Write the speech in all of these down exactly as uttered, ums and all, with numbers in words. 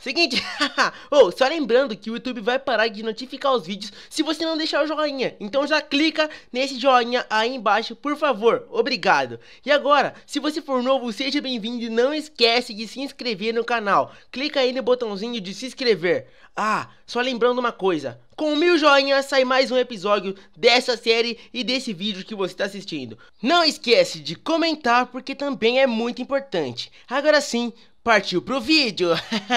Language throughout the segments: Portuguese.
Seguinte, oh, só lembrando que o YouTube vai parar de notificar os vídeos se você não deixar o joinha. Então já clica nesse joinha aí embaixo, por favor. Obrigado. E agora, se você for novo, seja bem-vindo e não esquece de se inscrever no canal. Clica aí no botãozinho de se inscrever. Ah, só lembrando uma coisa. Com mil joinhas sai mais um episódio dessa série e desse vídeo que você está assistindo. Não esquece de comentar porque também é muito importante. Agora sim, partiu pro vídeo.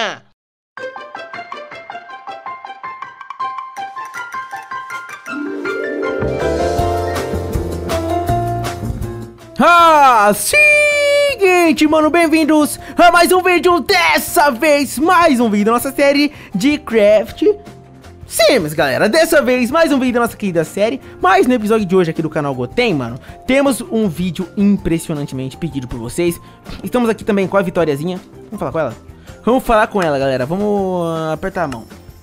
Ah, seguinte, mano, bem-vindos a mais um vídeo, dessa vez, mais um vídeo da nossa série de Craft Sims, galera. Dessa vez, mais um vídeo da nossa querida série, mas no episódio de hoje aqui do canal Goten, mano, temos um vídeo impressionantemente pedido por vocês. Estamos aqui também com a Vitóriazinha. Vamos falar com ela? Vamos falar com ela, galera, vamos uh, apertar a mão.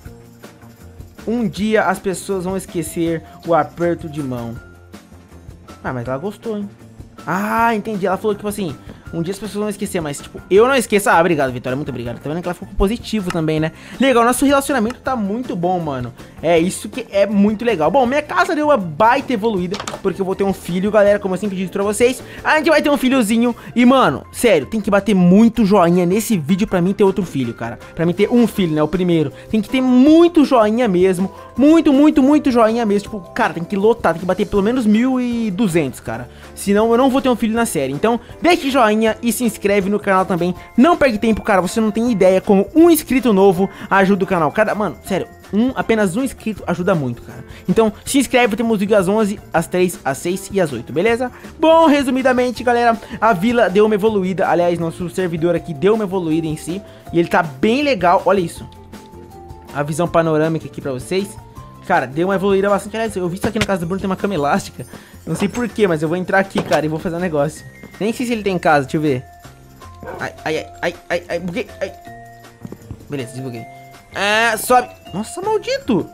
Um dia as pessoas vão esquecer o aperto de mão. Ah, mas ela gostou, hein? Ah, entendi. Ela falou, tipo assim, um dia as pessoas vão esquecer, mas, tipo, eu não esqueço. Ah, obrigado, Vitória, muito obrigado. Tá vendo que ela ficou positivo também, né? Legal, nosso relacionamento tá muito bom, mano. É, isso que é muito legal. Bom, minha casa deu uma baita evoluída, porque eu vou ter um filho, galera, como eu sempre disse pra vocês. A gente vai ter um filhozinho e, mano, sério, tem que bater muito joinha nesse vídeo pra mim ter outro filho, cara. Pra mim ter um filho, né, o primeiro. Tem que ter muito joinha mesmo. Muito, muito, muito joinha mesmo. Tipo, cara, tem que lotar, tem que bater pelo menos mil e duzentos, cara. Senão eu não vou ter um filho na série. Então, deixe joinha e se inscreve no canal também. Não perca tempo, cara. Você não tem ideia como um inscrito novo ajuda o canal. Cada, mano, sério, um, apenas um inscrito ajuda muito, cara. Então, se inscreve. Temos vídeo às onze, às três, às seis e às oito, beleza? Bom, resumidamente, galera, a vila deu uma evoluída. Aliás, nosso servidor aqui deu uma evoluída em si. E ele tá bem legal. Olha isso. A visão panorâmica aqui pra vocês. Cara, deu uma evoluída bastante. Aliás, eu vi isso aqui na casa do Bruno, tem uma cama elástica. Não sei porquê, mas eu vou entrar aqui, cara, e vou fazer um negócio. Nem sei se ele tem em casa, deixa eu ver. Ai, ai, ai, ai, ai, ai, buguei, ai. Beleza, desbuguei. Ah, sobe. Nossa, maldito.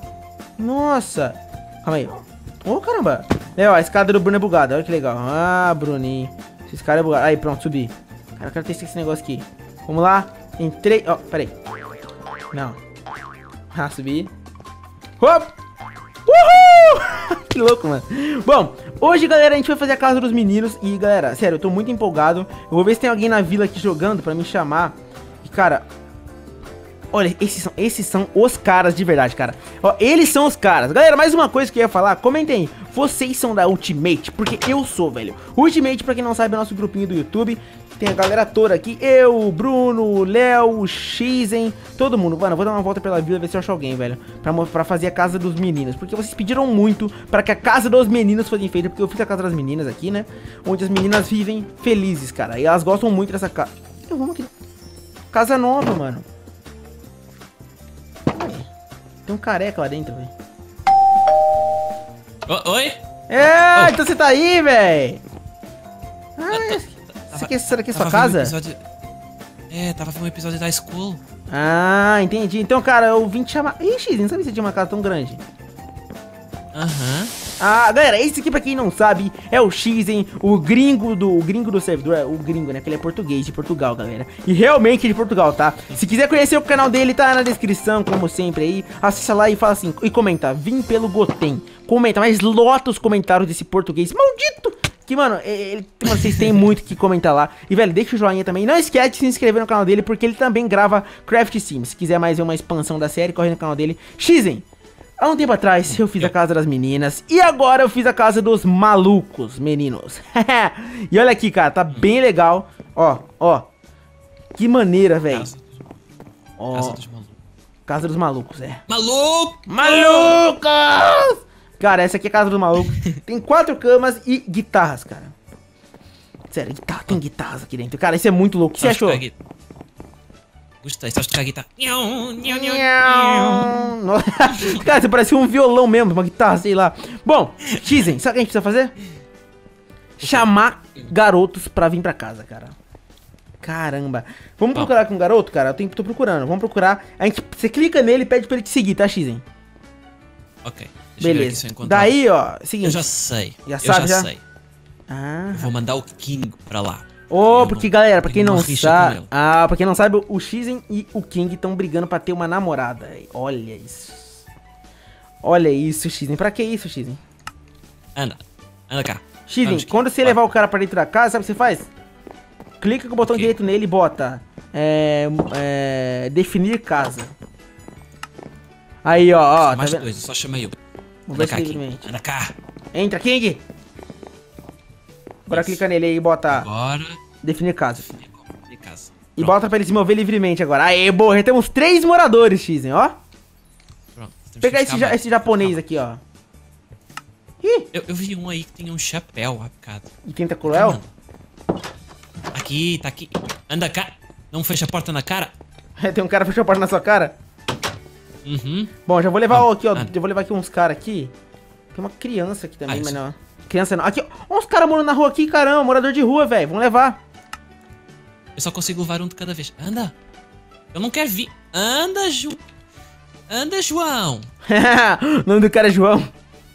Nossa. Calma aí. Ô, oh, caramba. É, ó, a escada do Bruno é bugada, olha que legal. Ah, Bruninho. Esse cara é bugado. Aí, pronto, subi. Cara, eu quero testar esse negócio aqui. Vamos lá. Entrei. Ó, oh, peraí. Não. Ah, subi. Hop! Uhul! Que louco, mano. Bom, hoje, galera, a gente vai fazer a casa dos meninos. E, galera, sério, eu tô muito empolgado. Eu vou ver se tem alguém na vila aqui jogando pra me chamar. E, cara, olha, esses são, esses são os caras de verdade, cara. Ó, eles são os caras. Galera, mais uma coisa que eu ia falar, comentem aí. Vocês são da Ultimate? Porque eu sou, velho. Ultimate, pra quem não sabe, é nosso grupinho do YouTube. Tem a galera toda aqui, eu, Bruno, Léo, Xizen, todo mundo. Mano, eu vou dar uma volta pela vila, ver se eu acho alguém, velho, pra, pra fazer a casa dos meninos. Porque vocês pediram muito pra que a casa dos meninos fosse feita. Porque eu fiz a casa das meninas aqui, né, onde as meninas vivem felizes, cara. E elas gostam muito dessa casa. Eu vou aqui. Casa nova, mano. Tem um careca lá dentro, velho. Oi? É, oh. Então você tá aí, velho. Ah, Tava, Isso aqui, será que é sua casa? Um episódio... É, tava vendo um episódio da School. Ah, entendi. Então, cara, eu vim te chamar. Ixi, não sabia se tinha uma casa tão grande. Aham. Uhum. Ah, galera, esse aqui, pra quem não sabe, é o Xizen, o gringo do o gringo do servidor. É o gringo, né? Porque ele é português, de Portugal, galera. E realmente é de Portugal, tá? Se quiser conhecer o canal dele, tá na descrição, como sempre aí. Acessa lá e fala assim, e comenta, vim pelo Goten. Comenta, mas lota os comentários desse português maldito. Que, mano, ele, vocês têm muito que comentar lá. E, velho, deixa o joinha também. Não esquece de se inscrever no canal dele, porque ele também grava Craft Sims. Se quiser mais ver uma expansão da série, corre no canal dele. Xizen, há um tempo atrás eu fiz a casa das meninas. E agora eu fiz a casa dos malucos, meninos. E olha aqui, cara, tá bem legal. Ó, ó. Que maneira, velho. Casa, ó, casa dos malucos. Casa dos malucos, é. Maluco! Malucos! Cara, essa aqui é a casa do maluco. Tem quatro camas e guitarras, cara. Sério, guitarra, tem guitarras aqui dentro. Cara, isso é muito louco. O que você achou? Gostei, só tocar guitarra. Cara, você parece um violão mesmo, uma guitarra, sei lá. Bom, Xizen, sabe o que a gente precisa fazer? Chamar garotos pra vir pra casa, cara. Caramba. Vamos procurar com um garoto, cara? Eu tenho, tô procurando. Vamos procurar. A gente, você clica nele e pede pra ele te seguir, tá, Xizen? Ok. Beleza. Daí, ó, seguinte. Eu já sei. Já eu sabe, já, já? sei. Ah. Eu vou mandar o King pra lá. Ô, Eu porque não- galera, pra quem tenho não uma rixa com sabe... ele. Ah, pra quem não sabe, o Shizen e o King estão brigando pra ter uma namorada. Olha isso. Olha isso, Shizen. Pra que isso, Shizen? Anda. Anda cá. Shizen, Vamos, quando King. você Vai. levar o cara pra dentro da casa, sabe o que você faz? Clica com o botão Ok. direito nele e bota... É... é definir casa. Aí, ó, ó. Tá Mais vendo? dois, eu só chamei um. Vamos ver Anda se cá, King. livremente. Anda cá. Entra, King! Agora Isso. clica nele aí e bota Agora, definir casa. definir como de casa. E Pronto, bota pra ele se mover livremente agora. Aê, boa, já temos três moradores, Shizen, ó. pronto. Temos Pegar que esse, ficar ja- mais. esse japonês aqui, ó. Ih, Eu, eu vi um aí que tinha um chapéu há bocado. e quem tá cruel? Aqui, tá aqui. Anda cá. Não fecha a porta na cara. Tem um cara fechou a porta na sua cara. Uhum. Bom, já vou levar Ah, ó, aqui, ó. ah. Já vou levar aqui uns caras aqui. Tem uma criança aqui também, Ah, mas isso. não. Criança não. Aqui, ó. Ó, uns caras morando na rua aqui, caramba. Morador de rua, velho. Vamos levar. Eu só consigo levar um de cada vez. Anda. Eu não quero vir. Anda, Ju. Anda, João. O nome do cara é João.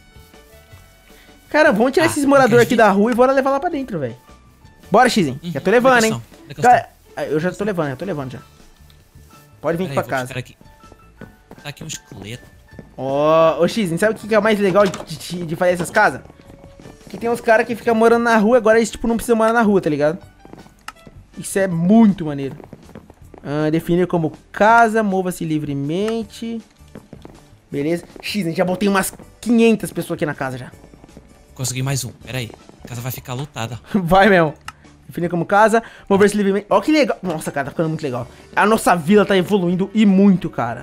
Cara, vamos tirar Ah, esses não moradores quer aqui vir? da rua e bora levar lá pra dentro, velho. Bora, Shizen. Hum, Já tô levando, onde é hein. que estão? Onde é que eles Cara, eu já tô levando, já tô levando já. Pode vir aqui Peraí, pra vou casa. buscar aqui. Tá aqui um esqueleto. Ó, ô Shizen, sabe o que que é o mais legal de, de- de fazer essas casas? Que tem uns caras que ficam morando na rua, agora eles, tipo, não precisam morar na rua, tá ligado? Isso é muito maneiro. Ah, definir como casa, mova-se livremente. Beleza. Shizen, já botei umas quinhentas pessoas aqui na casa já. Consegui mais um. Peraí. A casa vai ficar lotada. Vai mesmo. Definir como casa, mover-se livremente. Ó que legal. Nossa, cara, tá ficando muito legal. A nossa vila tá evoluindo e muito, cara.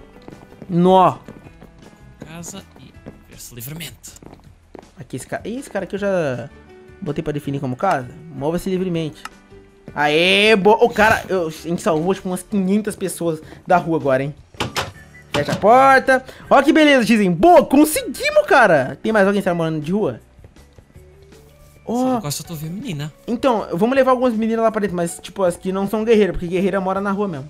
Nó. Casa e ver-se livremente. Aqui esse cara. Ih, esse cara aqui eu já botei pra definir como casa. Mova-se livremente. Aê, boa. O cara, eu, a gente salvou tipo umas quinhentas pessoas da rua agora, hein. Fecha a porta. Ó que beleza, Shizen. Boa, conseguimos, cara. Tem mais alguém que tá morando de rua? Ó, Agora só tô vendo menina. então, vamos levar algumas meninas lá pra dentro, mas tipo, as que não são guerreiras, porque guerreira mora na rua mesmo.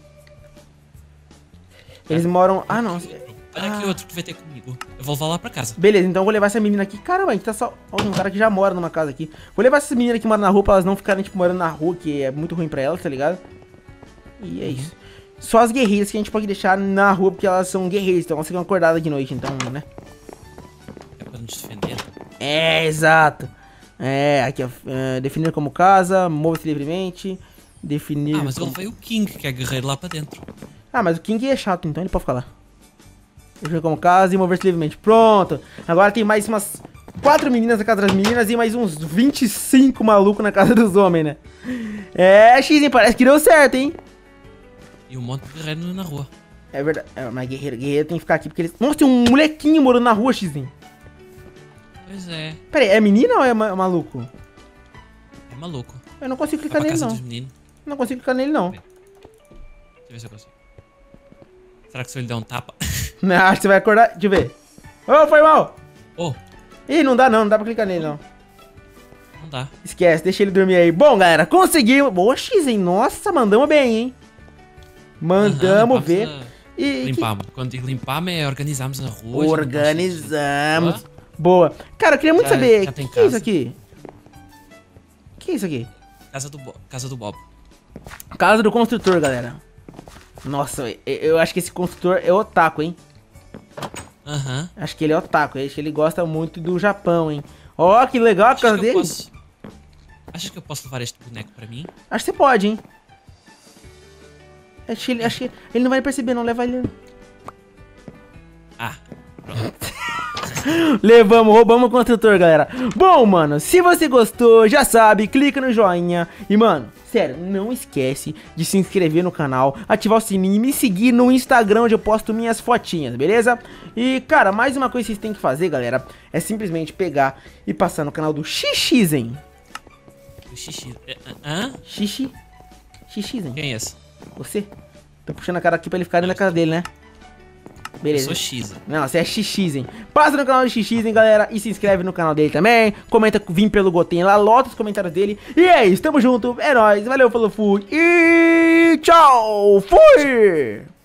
Eles moram... Ah, não. Olha aqui Ah. outro que vai ter comigo. Eu vou levar lá pra casa. Beleza, então eu vou levar essa menina aqui. Caramba, a gente tá só... Ó, tem um cara que já mora numa casa aqui. Vou levar essas meninas que moram na rua pra elas não ficarem, tipo, morando na rua, que é muito ruim pra elas, tá ligado? E é isso. Só as guerreiras que a gente pode deixar na rua, porque elas são guerreiras, então elas ficam acordadas de noite, então, né? É pra nos defender. É, exato. É, aqui, ó. É, definir como casa, mova-se livremente. Definir... Ah, mas eu como... levei o King, que é guerreiro lá pra dentro. Ah, mas o King é chato, então ele pode ficar lá. Definir como casa e mover-se livremente. Pronto. Agora tem mais umas quatro meninas na casa das meninas e mais uns vinte e cinco malucos na casa dos homens, né? É, X, hein? Parece que deu certo, hein? E um monte de guerreiro na rua. É verdade. É, mas guerreiro, guerreiro tem que ficar aqui porque eles... Nossa, tem um molequinho morando na rua, X, hein? Pois é. Pera aí, é menina ou é ma- maluco? É maluco. Eu não consigo Vai clicar pra nele, casa não. dos meninos. Não consigo clicar nele, não. Deixa eu ver se eu consigo. Será que se eu lhe der um tapa? Não, acho que você vai acordar. Deixa eu ver. Ô, foi mal. Oh, Ih, não dá não, não dá pra clicar nele, não. não dá. Esquece, deixa ele dormir aí. Bom, galera, conseguimos. Boa, X, hein? Nossa, mandamos bem, hein? Mandamos Aham, ver. limpamos E, a- que- Limpamos. Quando digo limpamos é organizamos a rua. Organizamos. Boa. Cara, eu queria muito Já- saber. já O tem que, que é isso casa. aqui? O que é isso aqui? Casa do, Bo casa do Bob. Casa do construtor, galera. Nossa, eu- eu acho que esse construtor é otaku, hein? Aham. Acho que ele é otaku. Acho que ele gosta muito do Japão, hein? Ó, que legal a Achas casa que eu dele. posso... Achas que eu posso levar este boneco pra mim? Acho que você pode, hein? Acho que ele, acho que ele não vai perceber, não. Leva ele. Ah, pronto. Levamos, roubamos o construtor, galera. Bom, mano, se você gostou, já sabe, clica no joinha. E, mano, sério, não esquece de se inscrever no canal, ativar o sininho e me seguir no Instagram, onde eu posto minhas fotinhas, beleza? E, cara, mais uma coisa que vocês têm que fazer, galera, é simplesmente pegar e passar no canal do Xixizen. O xixi... é, Hã? Xixi? Xixizen. Quem é esse? Você? Tô puxando a cara aqui pra ele ficar dentro da casa dele, né? Eu Beleza. sou X. Não, você é Xixizen. Passa no canal do Xixizen, galera, e se inscreve no canal dele também. Comenta Vim pelo Goten lá, lota os comentários dele. E é isso, tamo junto, é nóis, valeu, falou, fui e tchau, fui!